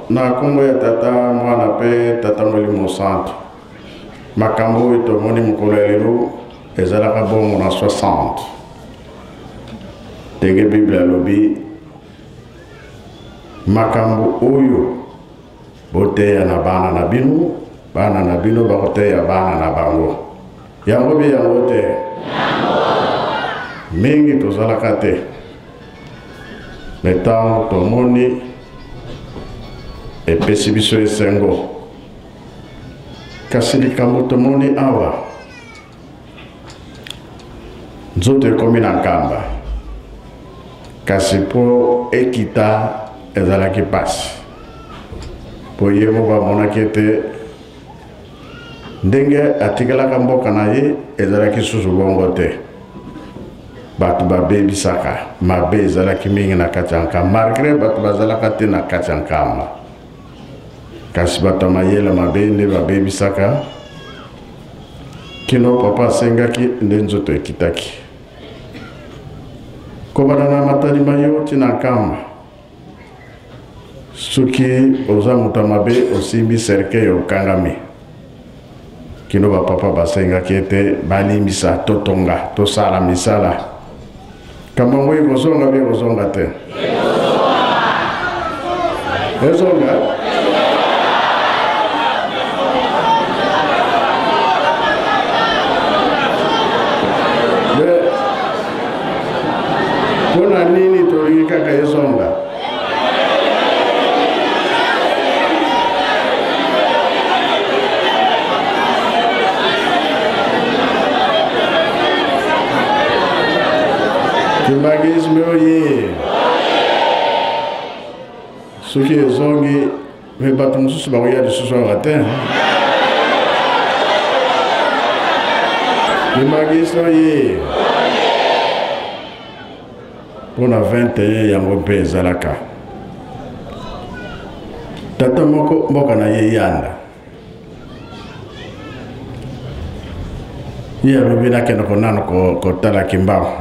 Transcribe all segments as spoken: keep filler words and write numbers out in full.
na Kongo ya tata mwana pe tata Molimo Santo makambo ito moni mkolelelo ezalaka bongo na soixante tege Biblia lobi makambo oyo boteya na bana na bino bana na bino bakoteya bana na bango yango bi yango te mingi tozalaka te metango tomoni epesi biso esengo kasi likambo tomoni awa nzoto ekomi na nkamba kasi po ekita ezalaki pasi po ye mo bamonaki ete ndenge atikalaka mboka na ye ezalaki susu bongo te bato babebisaka mabe ezalaki mingi na kati ya nkamba malgré bato bazalaka te na kati ya nkamba kasi bato mayele mabe nde babebisaka kino papa asengaki nde nzoto ekitaki kobana na matalima yo tina nkamba soki oza moto mabe osimbi serke okangami kino bapapa basengaki ete balimbisa totonga tosala misala kambango ekozonga be ekozonga te ezonga pona nini tolingi kaka ezonga Kimbagisme oye soki ezongi me bato mosusu bakoya lisusu awa te Kimbagisme oye mpona vingt et un yango mpe ezalaka tata moko mboka na ye yanda ye alobi nakendeko nano kotala kimbango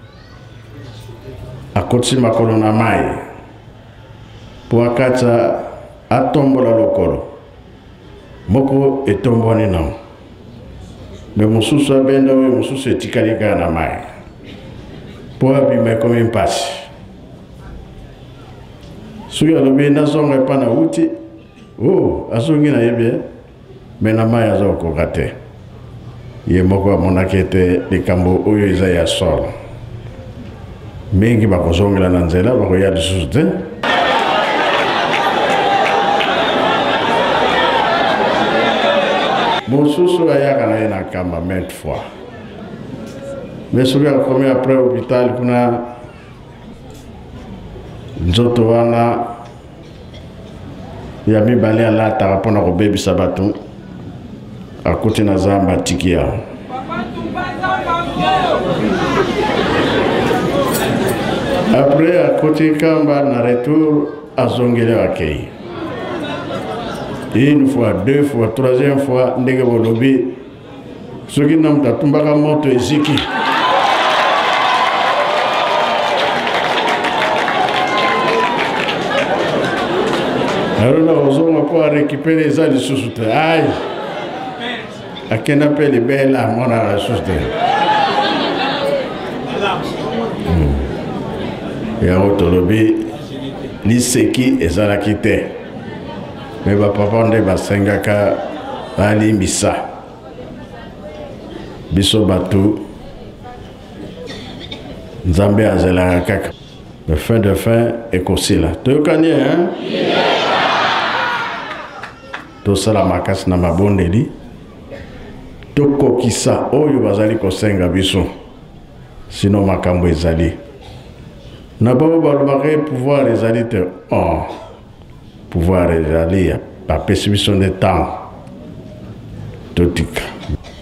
akotisi makolo na mai po akatisa atombola lokolo moko etomboni nango me mosusu abenda oyo mosusu etikali kaka na mai po abima ekomi mpasi soki alobi nazonga epa na uti o azongi na ye bie me na mai aza kokoka te ye moko amonaki ete likambo oyo eza ya solo mingi bakozongela na nzela bakoya lisusu te mosusu ayaka na ye na nkamba maintes fois mais soki akomi après hôpital kuna nzoto wana ya mibale alataka mpona kobebisa bato akuti na zamba atiki yao après akoti kamba na retour azongele akei une fois deux fois troisième fois ndenge bolobi soki na mutu atumbaka moto eziki arona ozonga po arekipere eza lisusu te ai akenda mpe libela amonaka lisusu te yango tolobi liseki ezalaki te me bapapa nde basengaka balimbisa biso bato nzambe azelaka kaka de fin de fin ekosila toyokani hein tosala makasi na mabondeli tokokisa oyo bazali kosenga biso sino makambo ezali na babo balobaka pouvoir ezali te oh pouvoir ezali bapesi biso nde ntango totika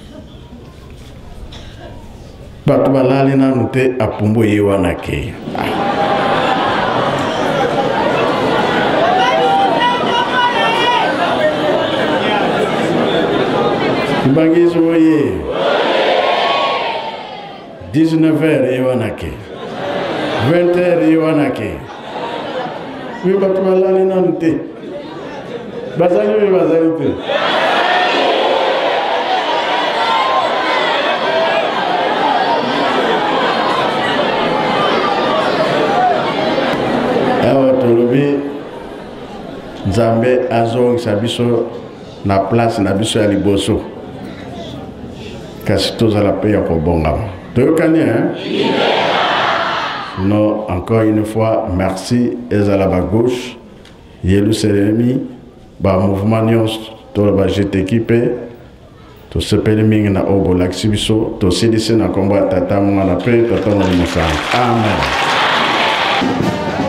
bato balali nanu te apumbu ye wana ke Kimbangiso oye dix-neuf heures ye wana ke vingt heures ye wana ke mi bato balali nanu te Bazali ou bazali te? Awa tolobi Nzambe azongisa biso na place na biso ya liboso. Kasi tozala pe ya kobongama. Toyokani, hein? Non, encore une fois, merci ezala ba gauche. Yerusalemi ba mouvement nyonso to ba jet équipé to sepeli mingi na obo laksi biso to sidisi na komba tata mwana pe tata mwana. Amen.